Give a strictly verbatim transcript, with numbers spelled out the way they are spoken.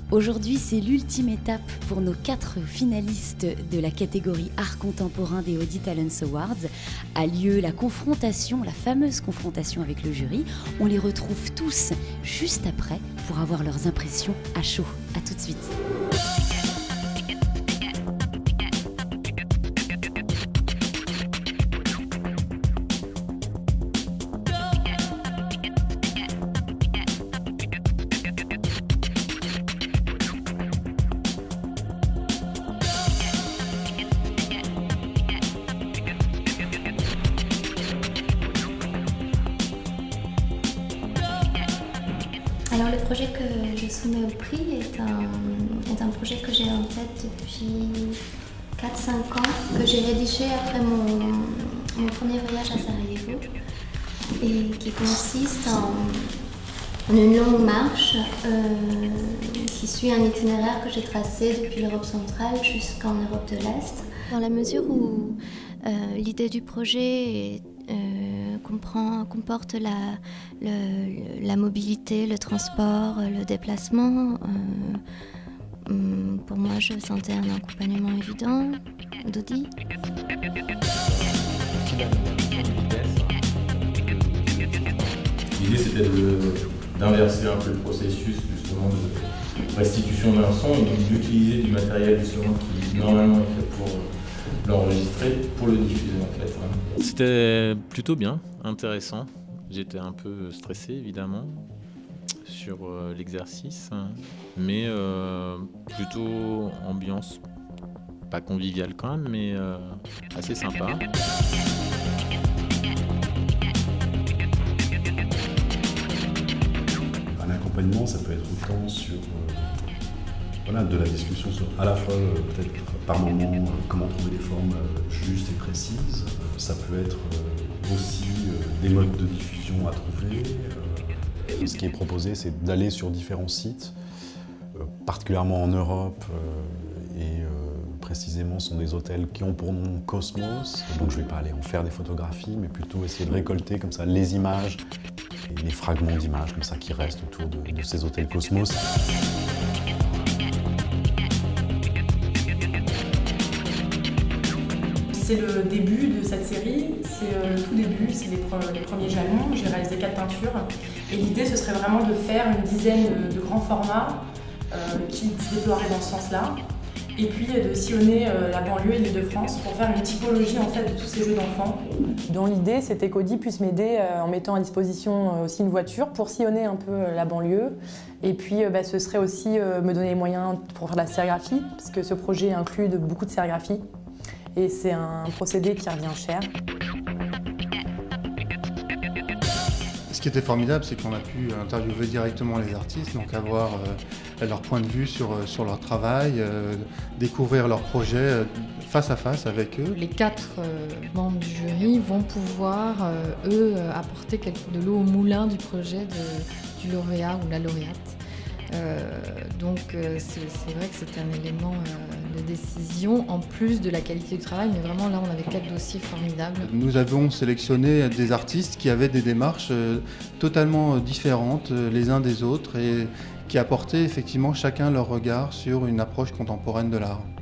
Aujourd'hui, c'est l'ultime étape pour nos quatre finalistes de la catégorie Art contemporain des Audi Talents Awards. A lieu la confrontation, la fameuse confrontation avec le jury. On les retrouve tous juste après pour avoir leurs impressions à chaud. À tout de suite. Alors le projet que je soumets au prix est un, est un projet que j'ai en tête depuis quatre cinq ans, que j'ai rédigé après mon, mon premier voyage à Sarajevo et qui consiste en, en une longue marche euh, qui suit un itinéraire que j'ai tracé depuis l'Europe centrale jusqu'en Europe de l'Est. Dans la mesure où euh, l'idée du projet est Comprend, comporte la, le, la mobilité, le transport, le déplacement. Euh, pour moi, je sentais un accompagnement évident d'Audi. L'idée, c'était d'inverser un peu le processus justement de restitution d'un son et donc d'utiliser du matériel justement qui normalement est fait pour l'enregistrer, pour le diffuser en fait. C'était plutôt bien, intéressant. J'étais un peu stressé évidemment sur euh, l'exercice, mais euh, plutôt ambiance, pas conviviale quand même, mais euh, assez sympa. Un accompagnement, ça peut être autant sur euh, voilà, de la discussion sur à la fois euh, peut-être par moment euh, comment trouver des formes euh, justes et précises. Euh, ça peut être euh, aussi euh, des modes de diffusion à trouver. Euh, ce qui est proposé, c'est d'aller sur différents sites, euh, particulièrement en Europe, euh, et euh, précisément ce sont des hôtels qui ont pour nom Cosmos. Donc je ne vais pas aller en faire des photographies, mais plutôt essayer de récolter comme ça les images et les fragments d'images comme ça qui restent autour de, de ces hôtels Cosmos. C'est le début de cette série, c'est le tout début, c'est les, pre les premiers jalons. J'ai réalisé quatre peintures et l'idée ce serait vraiment de faire une dizaine de, de grands formats euh, qui se déploieraient dans ce sens-là et puis de sillonner euh, la banlieue et l'Île-de-France pour faire une typologie en fait de tous ces jeux d'enfants. Dont l'idée c'était qu'Audi puisse m'aider euh, en mettant à disposition euh, aussi une voiture pour sillonner un peu euh, la banlieue et puis euh, bah, ce serait aussi euh, me donner les moyens pour faire de la sérigraphie parce que ce projet inclut de, beaucoup de sérigraphie. Et c'est un procédé qui revient cher. Ce qui était formidable, c'est qu'on a pu interviewer directement les artistes, donc avoir euh, leur point de vue sur, sur leur travail, euh, découvrir leurs projets euh, face à face avec eux. Les quatre euh, membres du jury vont pouvoir, euh, eux, apporter quelque, de l'eau au moulin du projet de, du lauréat ou la lauréate. Euh, donc euh, c'est vrai que c'est un élément euh, de décision en plus de la qualité du travail, mais vraiment là on avait quatre dossiers formidables. Nous avons sélectionné des artistes qui avaient des démarches euh, totalement différentes euh, les uns des autres et qui apportaient effectivement chacun leur regard sur une approche contemporaine de l'art.